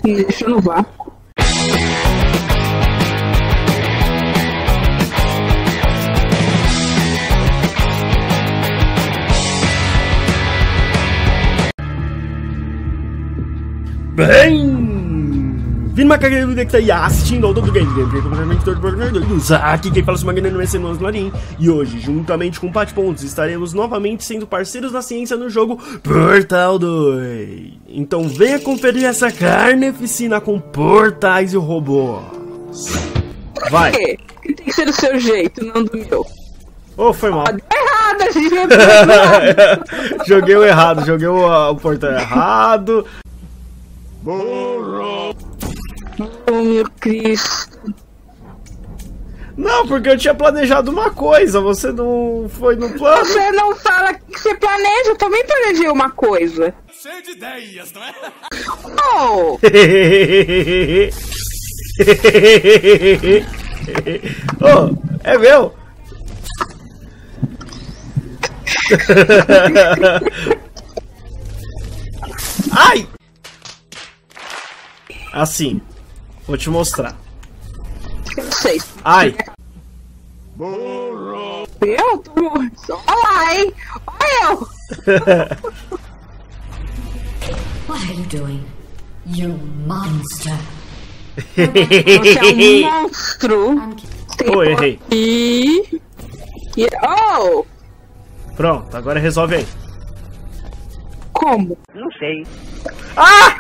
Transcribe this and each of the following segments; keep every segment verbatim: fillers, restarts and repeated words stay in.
Me deixa no vácuo. Bem-vindo, macaqueiro que tá aí assistindo ao Todo Game aqui quem fala é o Magna no S N Larim. E hoje, juntamente com o Pat Pontos, estaremos novamente sendo parceiros na ciência no jogo Portal dois. Então venha conferir essa carneficina com portais e robôs. Vai! Tem que ser do seu jeito, não do meu. Oh, foi mal. Deu errado, a gente vai Joguei o errado, joguei o, o portal errado. Burro. Oh, meu Cristo. Não, porque eu tinha planejado uma coisa, você não foi no plano. Você não fala que você planeja, eu também planejei uma coisa. Cheio de ideias, não é? Oh! Oh, é meu! Ai! Assim, vou te mostrar. Eu sei. Ai! Burro. Eu tô... Olha lá, hein? Olha eu! What are you doing? You monster. Você é um monstro. Oh, errei. E... e... Oh! Pronto, agora resolve aí. Como? Não sei. Ah!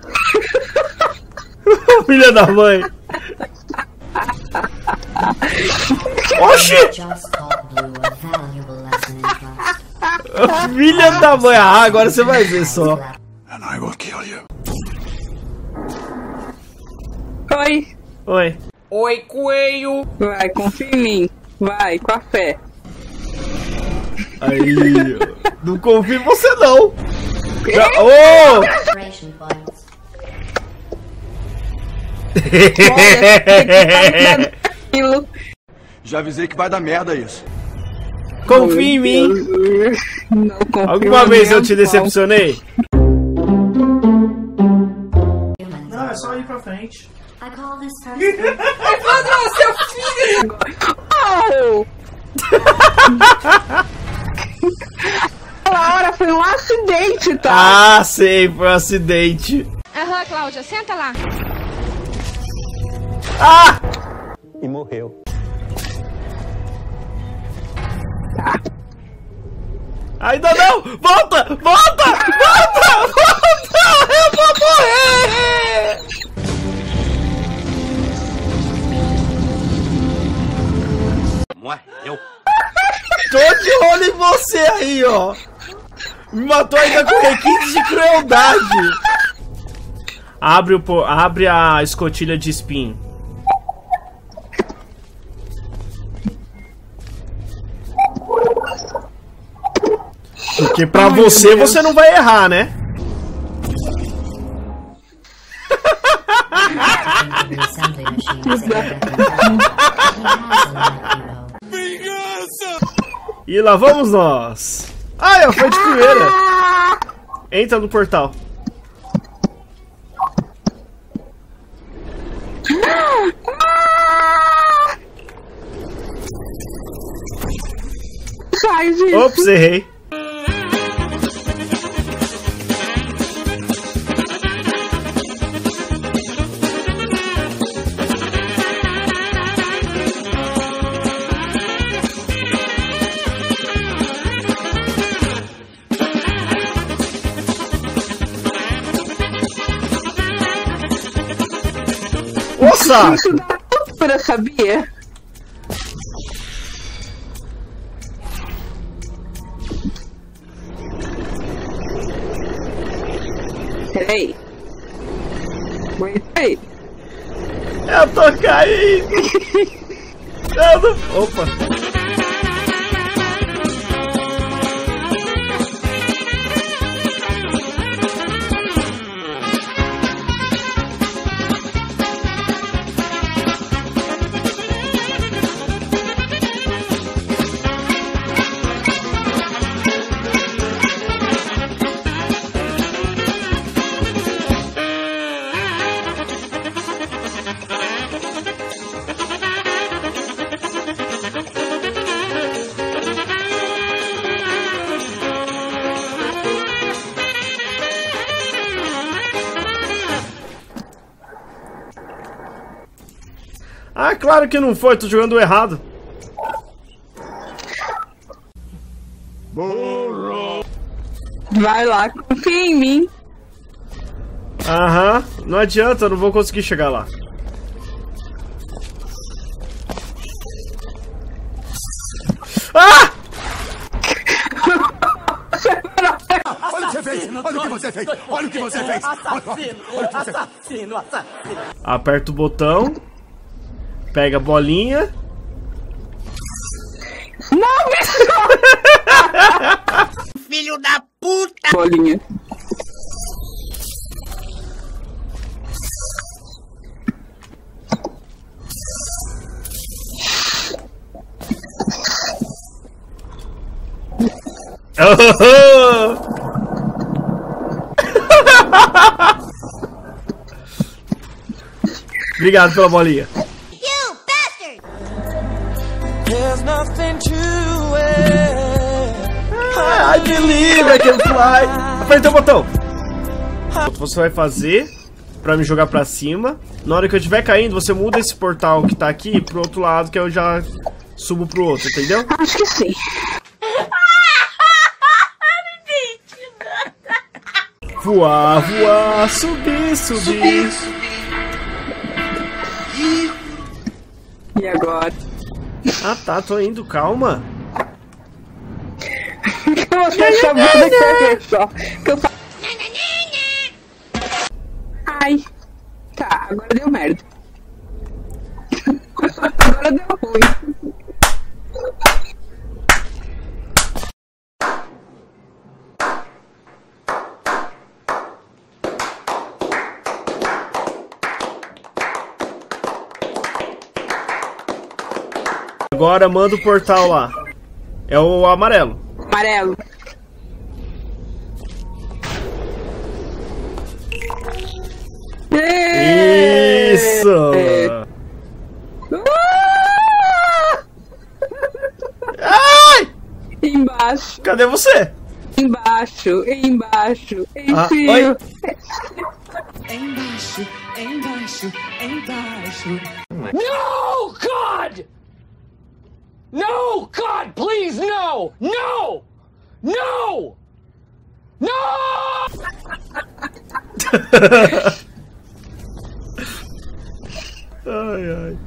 Filha da mãe! Oxi! Just taught Blue a valuable lesson in class. Filha da mãe! Ah, agora você vai ver só. And I will kill you. Oi. Oi. Oi, coelho. Vai, confia em mim. Vai, com a fé. Aí, não confio em você não. Já- Oh! Operation points. Aquilo. Já avisei que vai dar merda isso. Confia em mim. Não confio Alguma em vez mim, eu te não. decepcionei? Humans Não, é só ir pra frente. I call this person. Oh! Aquela hora foi um acidente, tá? Ah, sei, foi um acidente. Aham, Cláudia, senta lá. Ah! E morreu. Ainda não! Volta! Volta! Volta! Volta! Eu vou morrer! Morreu. Tô de olho em você aí, ó! Me matou ainda com requintes de crueldade! Abre, o, po- abre a escotilha de spin. Porque pra Ai, você, meu Deus. você não vai errar, né? into the assembly machines and everything else. He has a life hero. E lá vamos nós! Ai, ó, foi de primeira! Entra no portal. Sai, gente. Ops, errei. Nossa! Isso dá loucura, sabia? Peraí. Aguenta aí. Eu tô caindo! Eu não... Opa! Ah, claro que não foi, tô jogando errado. Vai lá, confia em mim. Aham, não adianta, eu não vou conseguir chegar lá. Ah! Olha o que você fez! Olha o que você fez! Olha o que você fez! Assassino! Assassino! Assassino! Aperta o botão. Pega a bolinha. Não, bicho! Filho da puta! Bolinha. Obrigado pela bolinha. You bastard! There's nothing to it. I believe I can fly. Aperta o botão. Você vai fazer pra me jogar pra cima. Na hora que eu estiver caindo, você muda esse portal que tá aqui pro outro lado, que eu já subo pro outro, entendeu? Acho que sim. Voar, voar, subir, subir. E agora? Ah tá, tô indo, calma. Você chamando que é só. Que eu fa... Ai. Tá, agora deu merda. Agora deu ruim. Agora manda o portal lá. É o amarelo. Amarelo. Isso! Ai! Embaixo, Cadê você? embaixo, embaixo, em Ah, cima. oi. Embaixo, embaixo, embaixo. No, God! No, God, please, no! No! No! No! Ai, ai.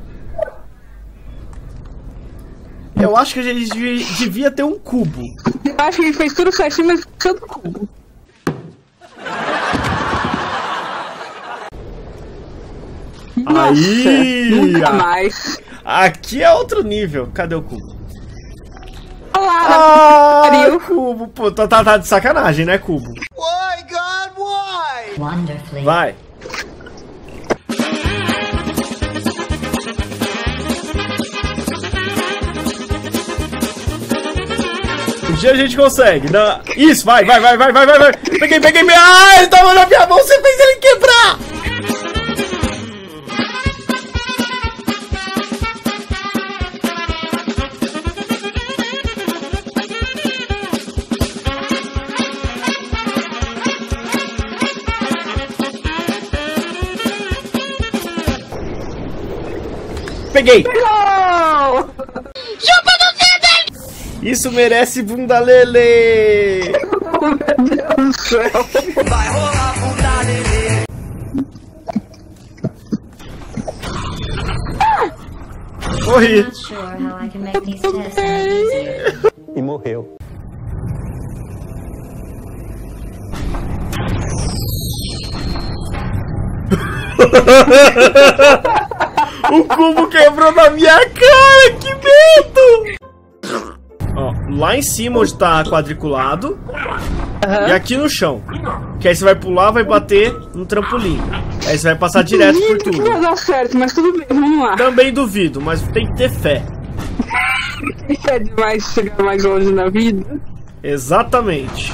Eu acho que a gente devia, devia ter um cubo. Eu acho que ele fez tudo certinho, mas todo cubo. Aí! Nunca mais. Aqui é outro nível. Cadê o cubo? Olá, Ah, pariu. cubo. Pô, tá, tá, tá de sacanagem, né, cubo? Why, God, why? Wonderfully. Vai. Um dia a gente consegue. Não. Isso, vai, vai, vai, vai, vai, vai, vai. Peguei, peguei, peguei. Ah, ele tava na minha mão, você fez ele quebrar. Peguei! Não! Isso merece bunda lele! Meu Deus do céu. Vai rolar bunda lelê. Morri! Not sure how I can make these tests any easier. E morreu. O cubo quebrou na minha cara! Que medo! Ó, lá em cima onde tá quadriculado. Uhum. E aqui no chão. Que aí você vai pular, vai bater no trampolim. Aí você vai passar direto por Duvido que tudo. vai dar certo, mas tudo bem, vamos lá. Também duvido, mas tem que ter fé. É demais chegar mais longe na vida. Exatamente.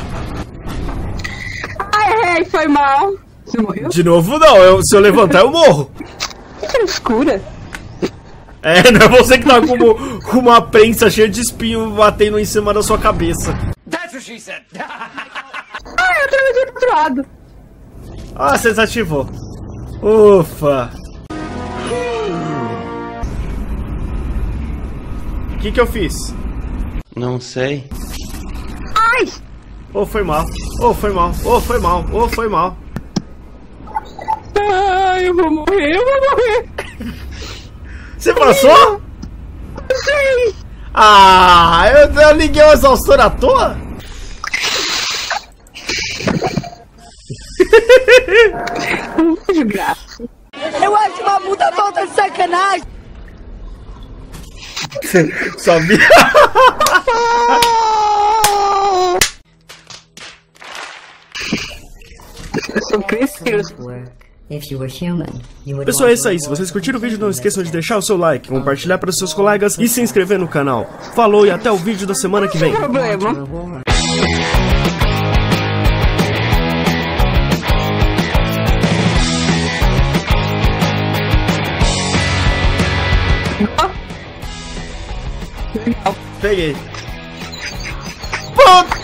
Ai, errei, foi mal. Você morreu? De novo não, eu- se eu levantar eu morro. Que frescura. É, não é você que tá com, uma- com uma prensa cheia de espinho batendo em cima da sua cabeça. That's what she said. Ai, eu atravessei pro outro lado. Ah, você desativou. Ufa. que que eu fiz? Não sei. Ai! Ô, oh, foi mal. Ô, oh, foi mal. Ô, oh, foi mal. Ô, oh, foi mal. Ai, eu vou morrer, eu vou morrer. Você passou? Sim. Ah, eu, eu liguei o exaustor à toa? De graça. Eu acho uma puta falta de sacanagem. Sabia? Eu sou precioso. Pessoal, é isso aí. Se vocês curtiram o vídeo, não esqueçam de deixar o seu like, compartilhar para os seus colegas e se inscrever no canal. Falou e até o vídeo da semana que vem. Não tem problema. Peguei. Pô!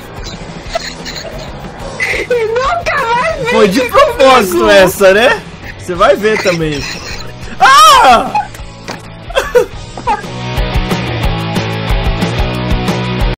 E nunca mais vi. Foi de propósito essa, né? Você vai ver também. Ah!